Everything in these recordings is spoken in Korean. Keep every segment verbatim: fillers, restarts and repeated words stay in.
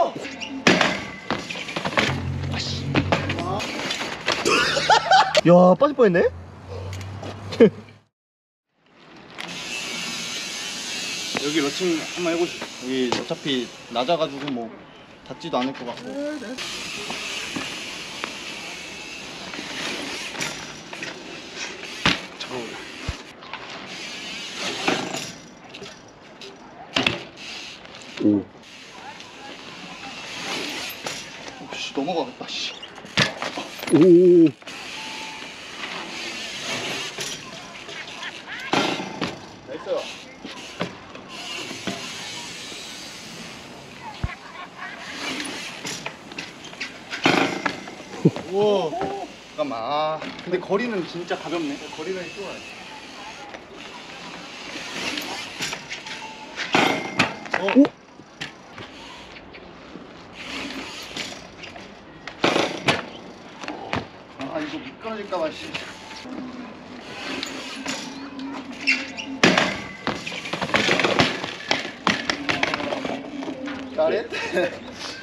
오! 야, 빠질 뻔했네? 여기 러칭 한번 해보시죠. 여기 어차피 낮아가지고 뭐 닿지도 않을 것 같고. 네, 네. 오. 씨, 넘어가겠다, 씨. 오. 나이스. 우와. 잠깐만. 아, 근데 거리는 진짜 가볍네. 거리는 좋아요. 어? 오? 아, 이거 미끄러질까봐, 씨. 잘했대.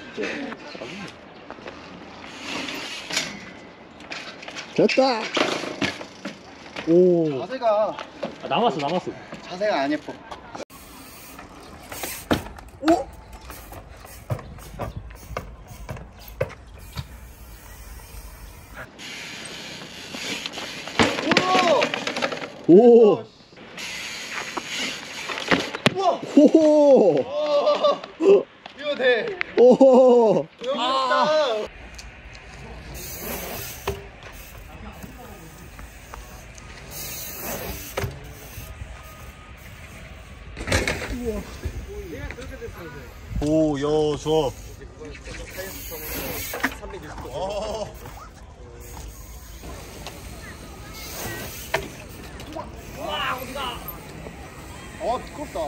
됐다. 오. 자세가 아, 남았어 남았어. 자세가 안 예뻐. 오. 오. 우와. 오. 이거 돼. 오. 여기 있다. 오, 야, 좋아. 어. 와, 어디가? 아, 두껍다.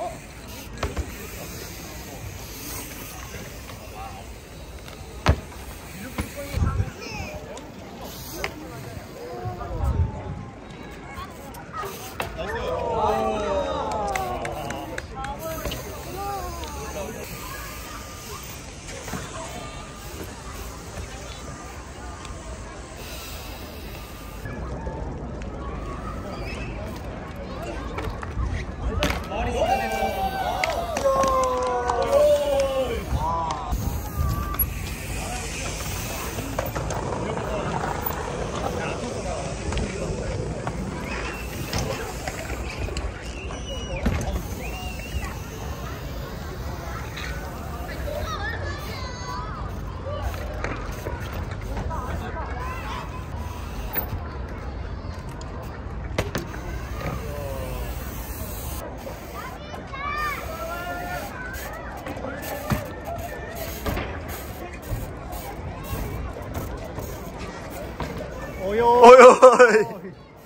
어여. 어여.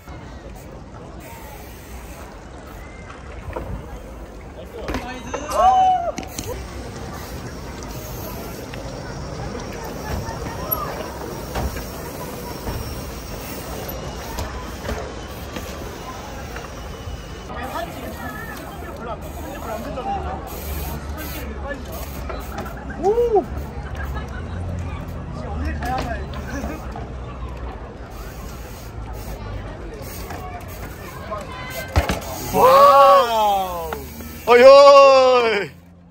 오. 오늘 가야 돼. 와우. 어이.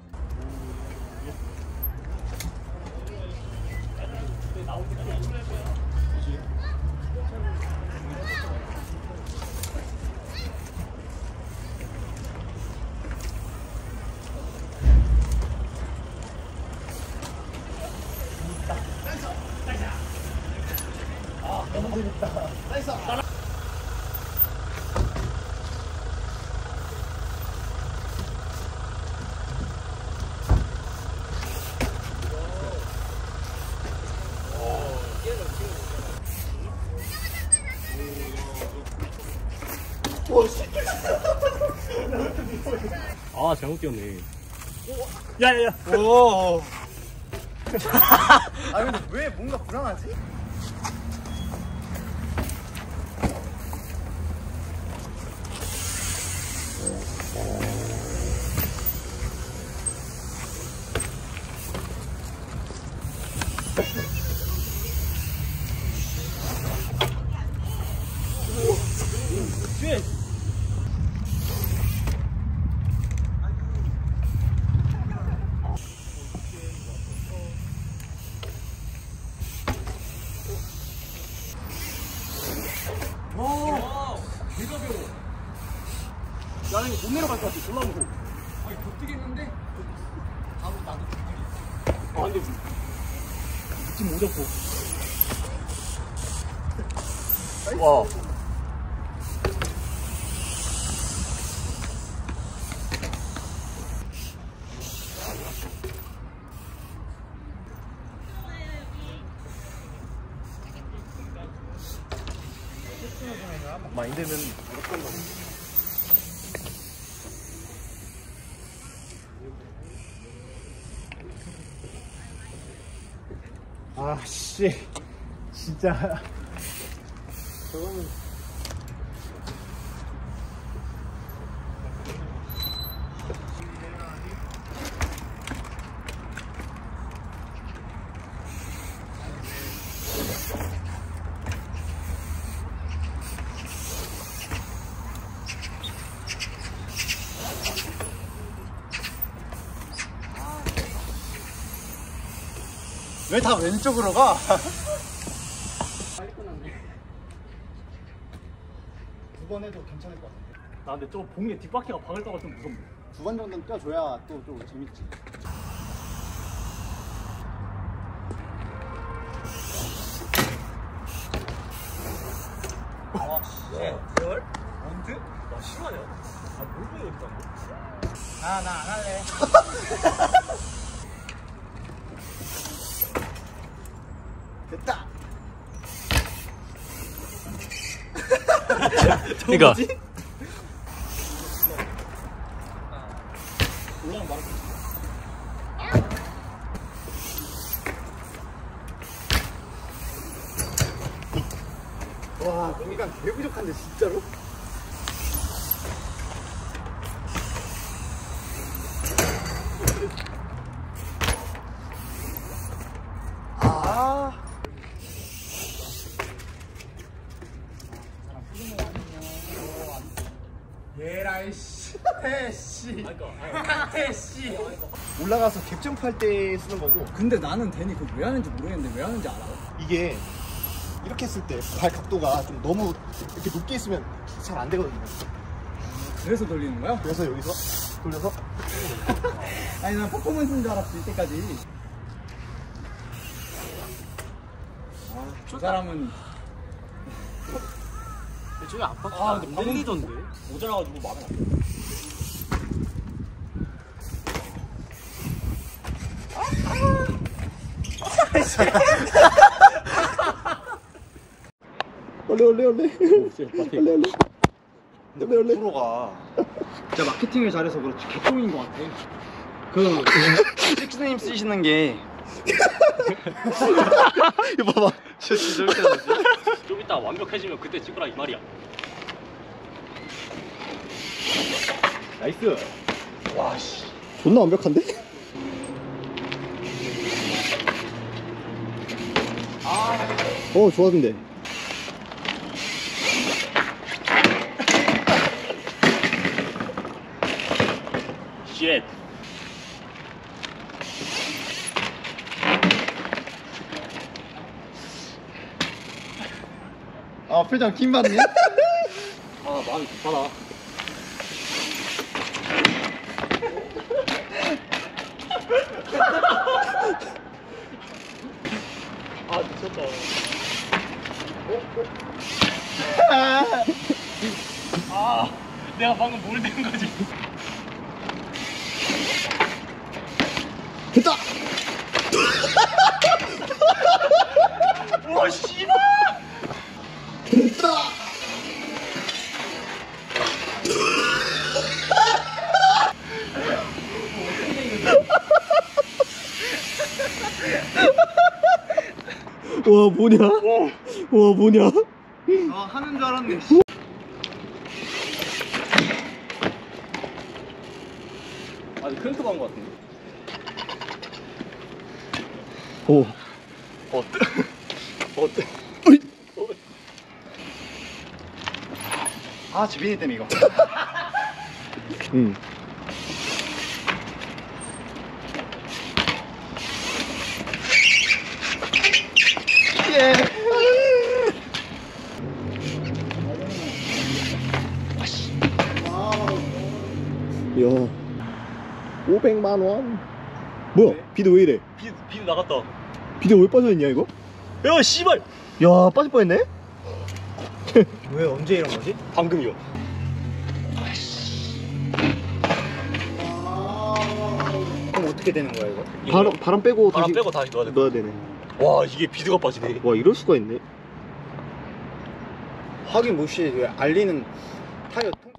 아, 너무 재밌다. 나이스. 아, 잘못 뛰었네. 야야야. 오. 아, 근데 왜 뭔가 불안하지? 내려갈 것 같아. 졸라 무서워. 아니 못 뛰겠는데? 나도 나도 아 근데 느낌 오졌고. 와. 마인드는 무조건 넘어. 아, 씨. 진짜. 저거는. 왜 다 왼쪽으로 가? 빨리 끝났네. 두 번 해도 괜찮을 것 같은데. 나 근데 저 봉에 뒷바퀴가 박을까봐 좀 무섭네. 두 번 정도는 껴줘야 또 좀 재밌지. 아, 씨. 열? 원드? 나 심하냐? 아, 뭘 보여, 일단. 아, 나 안 할래. 됐다. 그니까. 올라가면 말할 수 있어. 와, 공기가 개 부족한데 진짜로? 아. 예라이씨. 태씨. 그니까. 태씨. 올라가서 갭점프 할 때 쓰는 거고, 근데 나는 데니 그거 왜 하는지 모르겠는데 왜 하는지 알아? 이게 이렇게 했을 때 발 각도가 좀 너무 이렇게 높게 있으면 잘 안 되거든요. 그래서 돌리는 거야? 그래서 여기서 돌려서 아니 난 퍼포먼스인 줄 알았어 이때까지. 아, 저 사람은 저기 아빠 아, 근데 방리던데? 모자라가지고 마음에 안 들어. 원래 원래 원래 원래 원래 원래 원래 프로가 진짜 마케팅을 잘해서 그렇지 개똥인 것 같아. 그 식스님 쓰시는 게 이거 봐봐 저 진짜 이렇게 하지. 좀 이따 완벽해지면 그때 찍으라 이 말이야. 나이스. 와씨 존나 완벽한데? 어 좋았는데. 쉣. 아 표정 킴 받네. 아, 마음이 급하다. 아, 미쳤다. 아, 내가 방금 뭘 된 거지? 됐다. 와, 씨발! 됐다. 와 뭐냐? 와 뭐냐? 아 하는 줄 알았네. 아, 크랭크 받은 거 같은데? 오. 어때? 어때? 아 지빈이 때문에 이거. 응. 예. 와우. 이야 오백만 원. 뭐야 비드 왜 이래? 비, 비도 나갔다. 비드 왜 빠져있냐 이거? 야 씨발. 야 빠질 뻔했네? 왜 언제 이런 거지? 방금이요. 그럼 어떻게 되는 거야 이거? 바람, 바람 빼고 바람 다시 빼고 다시 넣어야 돼. 넣어야 되네. 와 이게 비드가 빠지네. 와 이럴 수가 있네. 확인 못시 왜 알리는 타이어 통